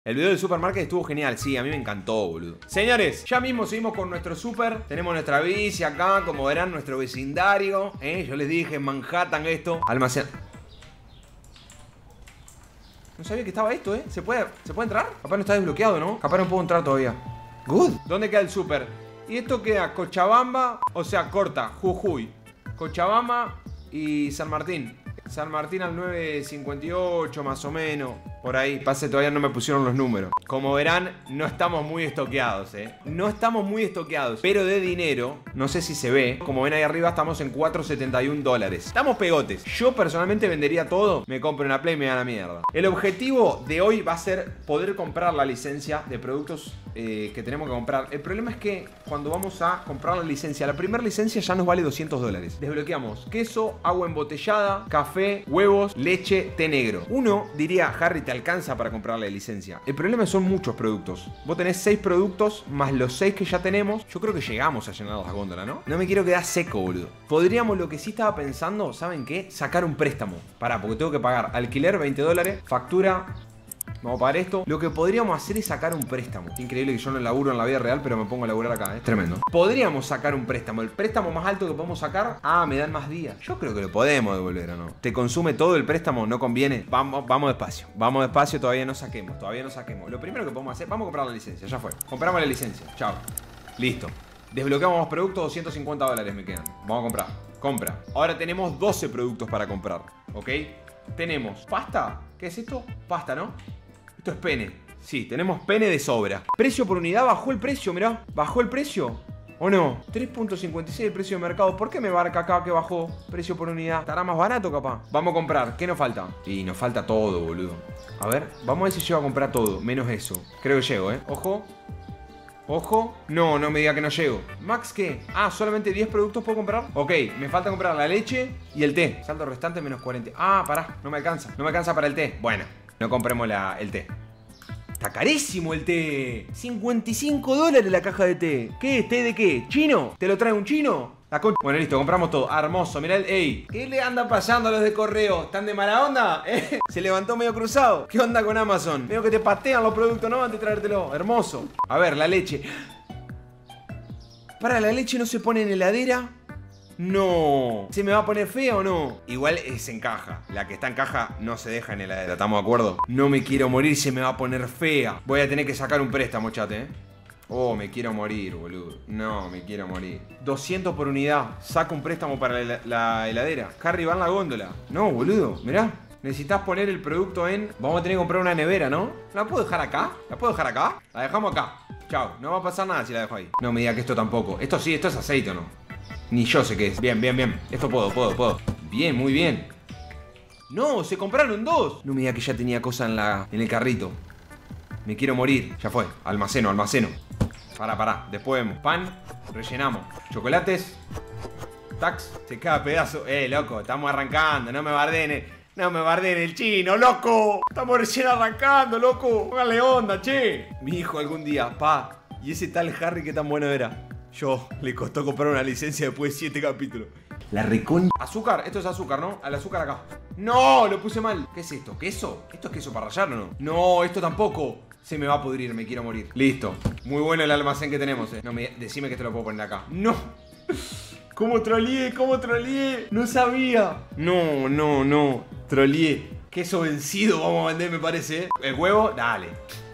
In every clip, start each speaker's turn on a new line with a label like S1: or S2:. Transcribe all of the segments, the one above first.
S1: El video del supermarket estuvo genial, sí, a mí me encantó, boludo. Señores, ya mismo seguimos con nuestro super. Tenemos nuestra bici acá, como verán, nuestro vecindario. Yo les dije, en Manhattan esto. Almacén. No sabía que estaba esto, ¿Se puede entrar? Capaz no está desbloqueado, ¿no? Capaz no puedo entrar todavía. Good. ¿Dónde queda el super? Y esto queda Cochabamba, o sea, corta, Jujuy, Cochabamba y San Martín. San Martín al 958 más o menos. Por ahí, pase, todavía no me pusieron los números. Como verán, no estamos muy estoqueados, No estamos muy estoqueados. Pero de dinero, no sé si se ve. Como ven ahí arriba, estamos en 471 dólares. Estamos pegotes. Yo personalmente vendería todo. Me compro una Play y me da la mierda. El objetivo de hoy va a ser poder comprar la licencia de productos que tenemos que comprar. El problema es que cuando vamos a comprar la licencia, la primera licencia ya nos vale 200 dólares. Desbloqueamos queso, agua embotellada, café, huevos, leche, té negro. Uno diría, Harry, ¿te alcanza para comprar la licencia? El problema son muchos productos. Vos tenés 6 productos más los 6 que ya tenemos. Yo creo que llegamos a llenar las góndolas, ¿no? No me quiero quedar seco, boludo. Podríamos, lo que sí estaba pensando, ¿saben qué? Sacar un préstamo. Pará, porque tengo que pagar alquiler 20 dólares, factura. Vamos a pagar esto. Lo que podríamos hacer es sacar un préstamo. Es increíble que yo no laburo en la vida real, pero me pongo a laburar acá, Es tremendo. Podríamos sacar un préstamo. El préstamo más alto que podemos sacar. Ah, me dan más días. Yo creo que lo podemos devolver, ¿o no? ¿Te consume todo el préstamo? ¿No conviene? Vamos despacio. Vamos despacio, todavía no saquemos. Lo primero que podemos hacer, vamos a comprar la licencia. Ya fue. Compramos la licencia. Chao. Listo. Desbloqueamos los productos, 250 dólares me quedan. Vamos a comprar. Compra. Ahora tenemos 12 productos para comprar. ¿Ok? Tenemos pasta. ¿Qué es esto? Pasta, ¿no? Esto es pene. Sí, tenemos pene de sobra. Precio por unidad, bajó el precio, mirá. ¿Bajó el precio? ¿O no? 3.56 el precio de mercado. ¿Por qué me marca acá que bajó precio por unidad? ¿Estará más barato capaz? Vamos a comprar. ¿Qué nos falta? Y nos falta todo, boludo. A ver, vamos a ver si llego a comprar todo. Menos eso. Creo que llego, Ojo. Ojo. No, no me diga que no llego. ¿Max qué? Ah, solamente 10 productos puedo comprar. Ok, me falta comprar la leche y el té. Saldo restante menos 40. Ah, pará, no me alcanza. No me alcanza para el té. Bueno, no compremos el té. Está carísimo el té. 55 dólares la caja de té. ¿Qué es? ¿Té de qué? ¿Chino? ¿Te lo trae un chino? Bueno, listo, compramos todo. Hermoso, mirá el... Ey, ¿qué le anda pasando a los de correo? ¿Están de mala onda? Se levantó medio cruzado. ¿Qué onda con Amazon? Veo que te patean los productos, ¿no? Antes de traértelo. Hermoso. A ver, la leche. ¿Para la leche no se pone en heladera? No. ¿Se me va a poner fea o no? Igual es en caja. La que está en caja no se deja en heladera. ¿Estamos de acuerdo? No me quiero morir, se me va a poner fea. Voy a tener que sacar un préstamo, chate, Oh, me quiero morir, boludo. No, me quiero morir. 200 por unidad. Saco un préstamo para la heladera. Harry, va en la góndola. No, boludo. Mirá. Necesitas poner el producto en... Vamos a tener que comprar una nevera, ¿no? ¿La puedo dejar acá? ¿La puedo dejar acá? La dejamos acá. Chao. No va a pasar nada si la dejo ahí. No me diga que esto tampoco. Esto sí, esto es aceite, ¿o no? Ni yo sé qué es. Bien, bien, bien. Esto puedo. Bien, muy bien. No, se compraron 2. No me diga que ya tenía cosa en el carrito. Me quiero morir. Ya fue. Almaceno. Pará. Después vemos. Pan. Rellenamos. Chocolates. Tax. Se cae pedazo. Loco. Estamos arrancando. No me bardeen el chino, loco. Estamos recién arrancando, loco. Póngale onda, che. Mi hijo algún día, pa. Y ese tal Harry que tan bueno era. Yo, le costó comprar una licencia después de 7 capítulos. La recon... Azúcar, esto es azúcar, ¿no? Al azúcar acá. ¡No! Lo puse mal. ¿Qué es esto? ¿Queso? ¿Esto es queso para rallar o no? No, esto tampoco. Se me va a pudrir, me quiero morir. Listo. Muy bueno el almacén que tenemos, No, decime que te lo puedo poner acá. ¡No! ¿Cómo troleé? No sabía. No. Troleé. Queso vencido vamos a vender, me parece, El huevo, dale.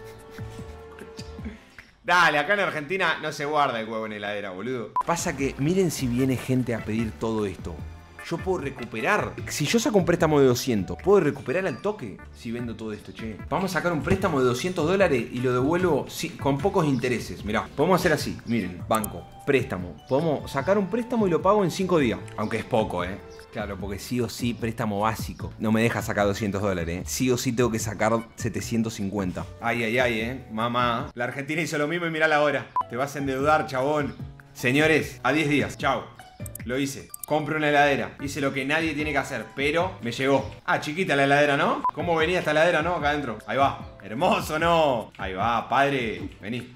S1: Dale, acá en Argentina no se guarda el huevo en heladera, boludo. Pasa que, miren si viene gente a pedir todo esto. Yo puedo recuperar. Si yo saco un préstamo de 200, ¿puedo recuperar al toque si vendo todo esto, che? Vamos a sacar un préstamo de 200 dólares y lo devuelvo con pocos intereses. Mirá, podemos hacer así. Miren, banco, préstamo. Podemos sacar un préstamo y lo pago en 5 días. Aunque es poco, Claro, porque sí o sí, préstamo básico. No me deja sacar 200 dólares, Sí o sí tengo que sacar 750. Ay, mamá. La Argentina hizo lo mismo y mirá la hora. Te vas a endeudar, chabón. Señores, a 10 días. Chao. Lo hice. Compro una heladera. Hice lo que nadie tiene que hacer, pero me llegó. Ah, chiquita la heladera, ¿no? ¿Cómo venía esta heladera, no? Acá adentro. Ahí va. Hermoso, ¿no? Ahí va, padre. Vení.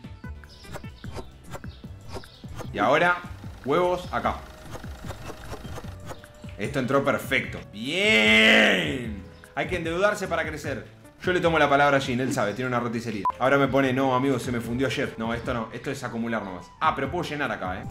S1: Y ahora, huevos acá. Esto entró perfecto. ¡Bien! Hay que endeudarse para crecer. Yo le tomo la palabra a Jin, él sabe, tiene una roticería. Ahora me pone, no, amigo, se me fundió ayer. No, esto es acumular nomás. Ah, pero puedo llenar acá,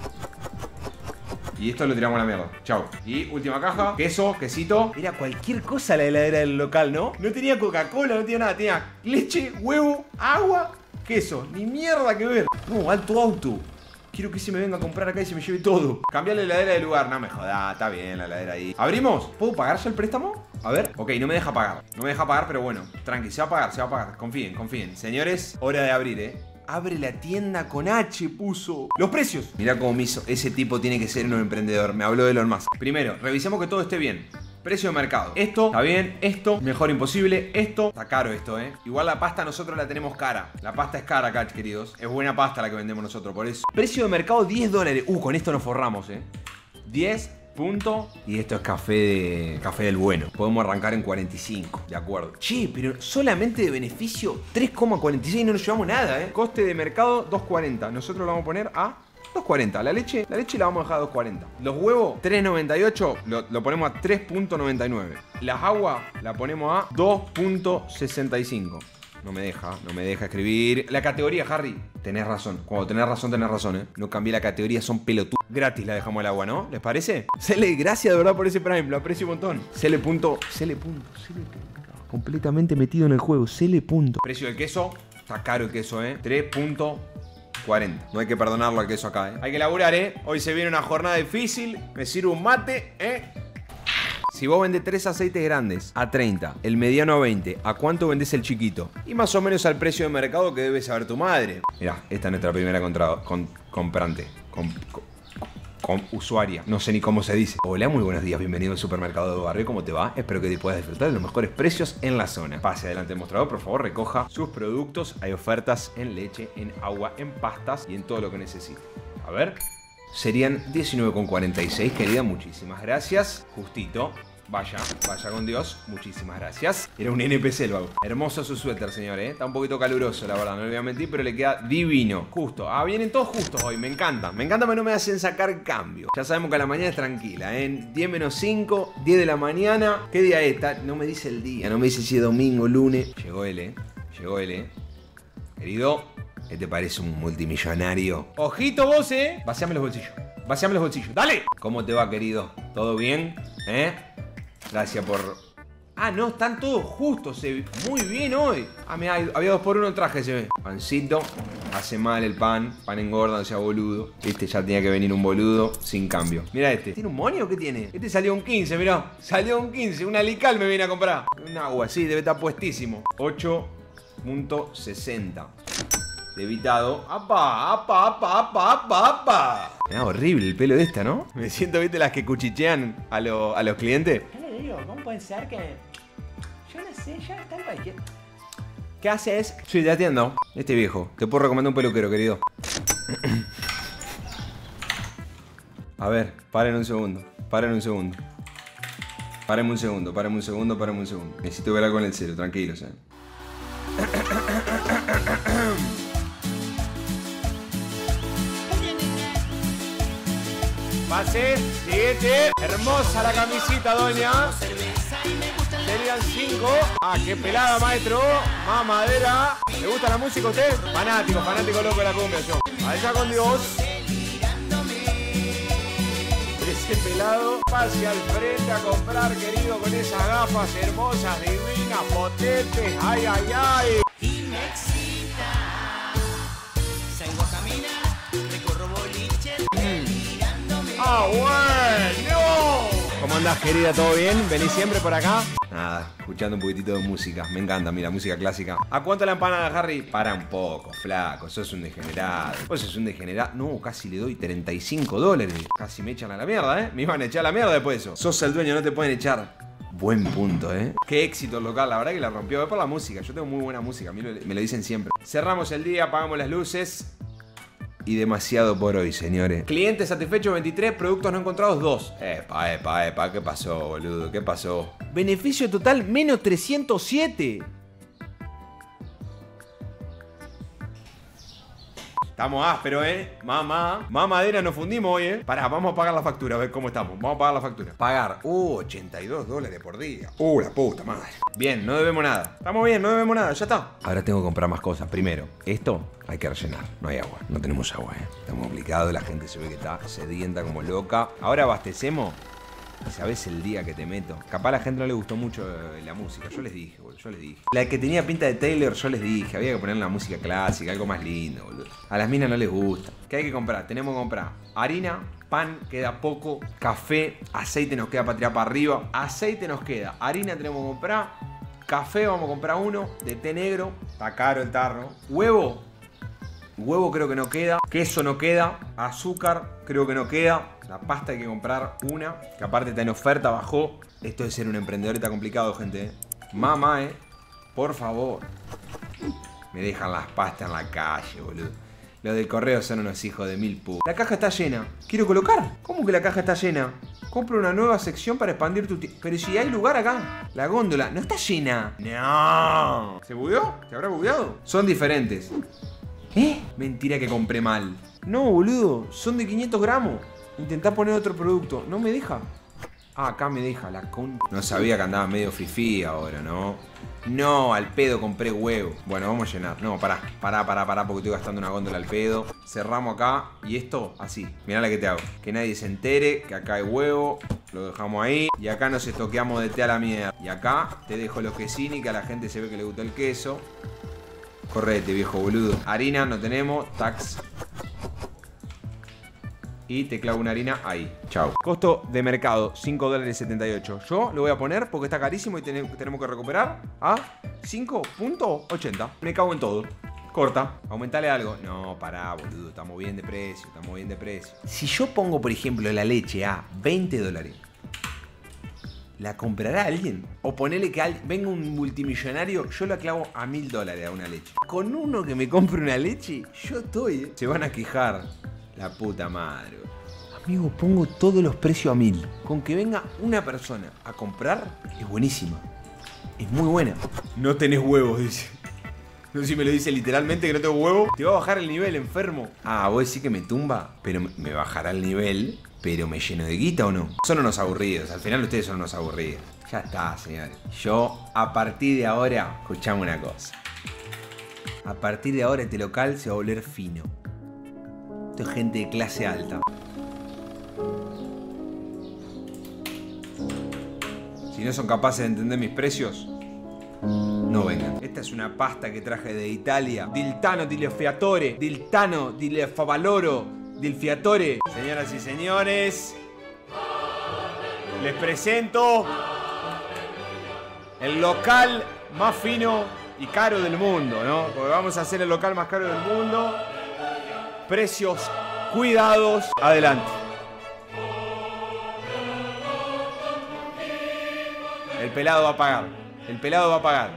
S1: Y esto lo tiramos a la mierda. Chau. Y última caja. Queso, quesito. Era cualquier cosa la heladera del local, ¿no? No tenía Coca-Cola, no tenía nada. Tenía leche, huevo, agua, queso. Ni mierda que ver. No, alto auto. Quiero que se me venga a comprar acá y se me lleve todo. Cambiar la heladera de lugar. No me jodas, está bien la heladera ahí. ¿Abrimos? ¿Puedo pagar ya el préstamo? A ver. Ok, no me deja pagar. No me deja pagar, pero bueno. Tranqui, se va a pagar, se va a pagar. Confíen, confíen. Señores, hora de abrir, Abre la tienda con H, puso. Los precios. Mirá cómo me hizo. Ese tipo tiene que ser un emprendedor. Me habló de Elon Musk. Primero, revisemos que todo esté bien. Precio de mercado. Esto está bien, esto mejor imposible, esto está caro esto, Igual la pasta nosotros la tenemos cara. La pasta es cara acá, queridos. Es buena pasta la que vendemos nosotros, por eso. Precio de mercado $10. Con esto nos forramos, 10 punto. Y esto es café del bueno. Podemos arrancar en 45, de acuerdo. Che, pero solamente de beneficio 3,46, no nos llevamos nada, Coste de mercado 2,40. Nosotros lo vamos a poner a 2,40. La leche la vamos a dejar a 2,40. Los huevos, 3,98. Lo ponemos a 3,99. Las aguas la ponemos a 2,65. No me deja escribir. La categoría, Harry. Tenés razón. Cuando tenés razón, No cambié la categoría, son pelotudos. Gratis la dejamos el agua, ¿no? ¿Les parece? Cele, gracias de verdad por ese Prime. Lo aprecio un montón. Cele punto. Completamente metido en el juego. Cele punto. Precio del queso. Está caro el queso, 3,40. No hay que perdonarlo al queso acá, Hay que laburar, Hoy se viene una jornada difícil. Me sirve un mate, Si vos vendés 3 aceites grandes a 30, el mediano a 20, ¿a cuánto vendés el chiquito? Y más o menos al precio de mercado que debe saber tu madre. Mirá, esta es nuestra primera comprante. Usuaria. No sé ni cómo se dice. Hola, muy buenos días. Bienvenido al supermercado de barrio. ¿Cómo te va? Espero que te puedas disfrutar de los mejores precios en la zona. Pase adelante del mostrador, por favor, recoja sus productos. Hay ofertas en leche, en agua, en pastas y en todo lo que necesite. A ver. Serían 19,46, querida. Muchísimas gracias. Justito. Vaya con Dios. Muchísimas gracias. Era un NPC el vago. Hermoso su suéter, señor, Está un poquito caluroso, la verdad. No le voy a mentir, pero le queda divino. Justo. Ah, vienen todos justos hoy. Me encanta. Me encanta que no me hacen sacar cambio. Ya sabemos que a la mañana es tranquila, 10 menos 5, 10 de la mañana. ¿Qué día es? No me dice el día. No me dice si es domingo, lunes. Llegó él, Querido, ¿qué te parece un multimillonario? Ojito vos, Vaciame los bolsillos. ¡Dale! ¿Cómo te va, querido? ¿Todo bien? Gracias por... Ah, no, están todos justos. Muy bien hoy. Ah, mirá, había 2x1 el traje, se ve. Pancito. Hace mal el pan. Pan engorda, no sea boludo. Este ya tenía que venir un boludo sin cambio. Mira este. ¿Tiene un monio o qué tiene? Este salió un 15, mirá. Salió un 15. Un alical me viene a comprar. Un agua, sí, debe estar puestísimo. 8,60. Debitado. ¡Apa! Mirá, horrible el pelo de esta, ¿no? Me siento, ¿viste? Las que cuchichean a los clientes.
S2: ¿Cómo puede ser que...? Yo no sé, ya está en cualquier...
S1: ¿Qué haces? Sí, te atiendo. Este viejo. Te puedo recomendar un peluquero, querido. A ver, paren un segundo. Párenme un segundo. Necesito ver algo en el cero, tranquilos, Pase, siguiente. Hermosa la camisita, doña. Serían 5. Ah, qué pelada, maestro. Más madera. ¿Le gusta la música a usted? Fanático loco de la cumbia, yo. Allá con Dios. Ese pelado. Pase al frente a comprar, querido, con esas gafas hermosas, divinas, potentes. Ay.
S2: Y me excita. Salgo a caminar, recorro boliches.
S1: ¡Ah, bueno! ¿Cómo andás, querida? ¿Todo bien? ¿Venís siempre por acá? Nada, escuchando un poquitito de música. Me encanta, mira, música clásica. ¿A cuánto la empanada, Harry? Para un poco, flaco. Sos un degenerado. Vos sos un degenerado. No, casi le doy $35. Casi me echan a la mierda, Me iban a echar a la mierda después de eso. Sos el dueño, no te pueden echar. Buen punto, Qué éxito el local, la verdad que la rompió. Es por la música. Yo tengo muy buena música, a mí me lo dicen siempre. Cerramos el día, apagamos las luces. Y demasiado por hoy, señores. Clientes satisfechos 23, productos no encontrados 2. Epa, ¿qué pasó, boludo? ¿Qué pasó? Beneficio total menos 307. Estamos ásperos, Mamá. Mamadera nos fundimos hoy, Pará, vamos a pagar la factura, a ver cómo estamos. Vamos a pagar la factura. Pagar. $82 por día. La puta madre. Bien, no debemos nada. Estamos bien, no debemos nada, ya está. Ahora tengo que comprar más cosas. Primero, esto hay que rellenar. No hay agua, no tenemos agua, Estamos complicados, la gente se ve que está sedienta como loca. Ahora abastecemos. ¿Sabés el día que te meto? Capaz a la gente no le gustó mucho la música. Yo les dije, boludo, yo les dije. La que tenía pinta de Taylor, yo les dije. Había que poner la música clásica, algo más lindo, boludo. A las minas no les gusta. ¿Qué hay que comprar? Tenemos que comprar harina, pan, queda poco, café, aceite nos queda para tirar para arriba. Aceite nos queda, harina tenemos que comprar, café vamos a comprar uno, de té negro, está caro el tarro. Huevo creo que no queda, queso no queda, azúcar creo que no queda. La pasta hay que comprar una, que aparte está en oferta, bajó. Esto de ser un emprendedor está complicado, gente. Mamá, por favor. Me dejan las pastas en la calle, boludo. Los del correo son unos hijos de mil putas. La caja está llena. Quiero colocar. ¿Cómo que la caja está llena? Compro una nueva sección para expandir tu tienda. Pero si hay lugar acá. La góndola no está llena. No. ¿Se bugueó? ¿Se habrá bugueado? Son diferentes. Mentira que compré mal. No, boludo. Son de 500 gramos. Intentá poner otro producto. No me deja. Acá me deja la con... No sabía que andaba medio fifí ahora, ¿no? No, al pedo compré huevo. Bueno, vamos a llenar. No, pará, porque estoy gastando una góndola al pedo. Cerramos acá. Y esto, así. Mirá la que te hago. Que nadie se entere que acá hay huevo. Lo dejamos ahí. Y acá nos estoqueamos de té a la mierda. Y acá te dejo los quesini, que a la gente se ve que le gusta el queso. Correte, viejo boludo. Harina no tenemos. Tax. Y te clavo una harina ahí. Chau. Costo de mercado, $5.78. Yo lo voy a poner porque está carísimo y tenemos que recuperar a 5.80. Me cago en todo. Corta. Aumentale algo. No, pará, boludo. Estamos bien de precio. Si yo pongo, por ejemplo, la leche a $20, ¿la comprará alguien? O ponele que venga un multimillonario, yo la clavo a $1.000 a una leche. Con uno que me compre una leche, yo estoy, Se van a quejar. La puta madre. Amigo, pongo todos los precios a 1000. Con que venga una persona a comprar, es buenísima. Es muy buena. No tenés huevos, dice. No sé si me lo dice literalmente que no tengo huevo. Te va a bajar el nivel, enfermo. Vos decís que me tumba, pero me bajará el nivel, pero me lleno de guita o no. Son unos aburridos. Al final ustedes son unos aburridos. Ya está, señores. Yo, a partir de ahora, escuchame una cosa. A partir de ahora este local se va a volver fino. Esto es gente de clase alta. Si no son capaces de entender mis precios, no vengan. Esta es una pasta que traje de Italia. Diltano di Fiatore. Diltano di Favaloro. Del Fiatore. Señoras y señores, les presento el local más fino y caro del mundo, ¿no? Porque vamos a hacer el local más caro del mundo. Precios cuidados. Adelante. El pelado va a pagar. El pelado va a pagar.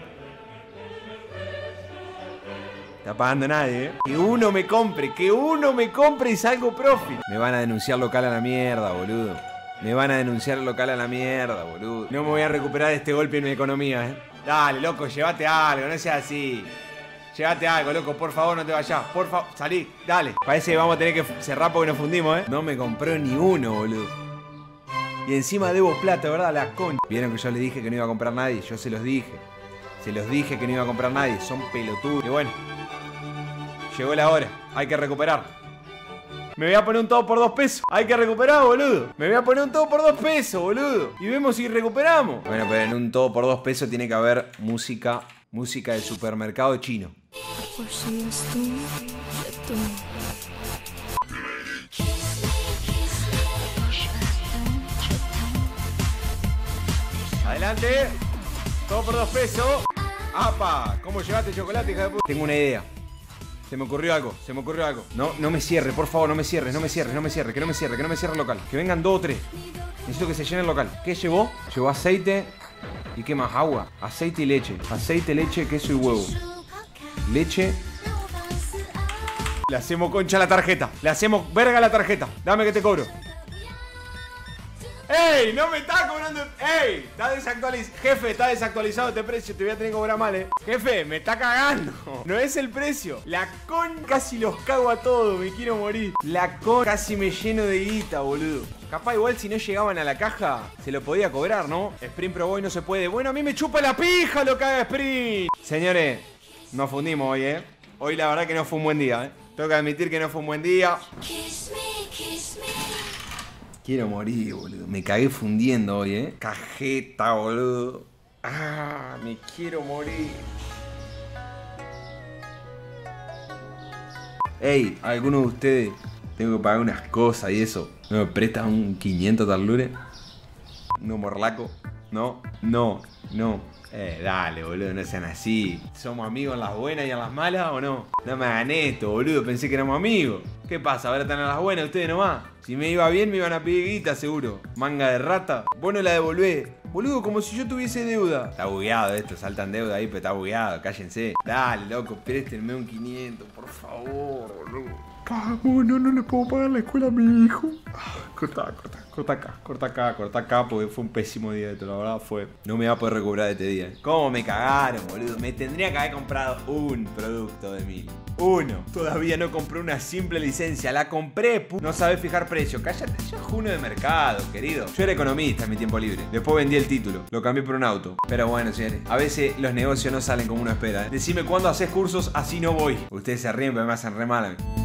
S1: Está pagando nadie, Que uno me compre. Que uno me compre y salgo profit. Me van a denunciar local a la mierda, boludo. Me van a denunciar local a la mierda, boludo. No me voy a recuperar de este golpe en mi economía, Dale, loco, llévate algo. No seas así. Llévate algo, loco, por favor, no te vayas. Por favor, salí, dale. Parece que vamos a tener que cerrar porque nos fundimos, No me compró ni uno, boludo. Y encima debo plata, ¿verdad? La concha. Vieron que yo les dije que no iba a comprar nadie. Yo se los dije. Se los dije que no iba a comprar nadie. Son pelotudos. Y bueno, llegó la hora. Hay que recuperar. Me voy a poner un todo por $2. Hay que recuperar, boludo. Me voy a poner un todo por $2, boludo. Y vemos si recuperamos. Bueno, pero en un todo por $2 tiene que haber música. Música del supermercado chino. Adelante. Todo por $2. ¡Apa! ¿Cómo llevaste chocolate, hija de puta? Tengo una idea. Se me ocurrió algo. No me cierre, por favor, no me cierres. Que no me cierre el local. Que vengan 2 o 3. Necesito que se llene el local. ¿Qué llevó? Llevó aceite. ¿Y qué más? Agua. Aceite y leche. Aceite, leche, queso y huevo. Leche. Le hacemos concha a la tarjeta. Le hacemos verga a la tarjeta. Dame que te cobro. ¡Ey! ¡No me está cobrando! ¡Ey! Está desactualizado. Jefe, está desactualizado este precio. Te voy a tener que cobrar mal, Jefe, me está cagando. No es el precio. La con casi los cago a todos. Me quiero morir. La con casi me lleno de guita, boludo. Capaz igual si no llegaban a la caja, se lo podía cobrar, ¿no? Sprint Pro Boy no se puede. Bueno, a mí me chupa la pija lo que haga Sprint. Señores, nos fundimos hoy, Hoy la verdad que no fue un buen día, Tengo que admitir que no fue un buen día. Quiero morir, boludo. Me cagué fundiendo hoy, Cajeta, boludo. Ah, me quiero morir. Ey, ¿alguno de ustedes tengo que pagar unas cosas y eso? ¿No me prestan un 500 talures? ¿No morlaco? ¿No? No. Dale, boludo, no sean así. ¿Somos amigos en las buenas y en las malas o no? No me hagan esto, boludo, pensé que éramos amigos. ¿Qué pasa? ¿Ahora están en las buenas ustedes nomás? Si me iba bien me iban a pedir guita, seguro. Manga de rata. Vos no la devolvés. Boludo, como si yo tuviese deuda. Está bugueado esto, saltan deuda ahí, pero está bugueado, cállense. Dale, loco, préstenme un 500, por favor, boludo. No le puedo pagar la escuela a mi hijo. Corta acá, porque fue un pésimo día de todo, la verdad fue. No me va a poder recuperar de este día. ¿Cómo me cagaron, boludo? Me tendría que haber comprado un producto de 1000. Uno. Todavía no compré una simple licencia, la compré, No sabés fijar precio. Cállate, yo juno de mercado, querido. Yo era economista en mi tiempo libre. Después vendí el título, lo cambié por un auto. Pero bueno, señores, a veces los negocios no salen como uno espera, Decime cuándo haces cursos, así no voy. Ustedes se ríen, pero me hacen re mal a mí.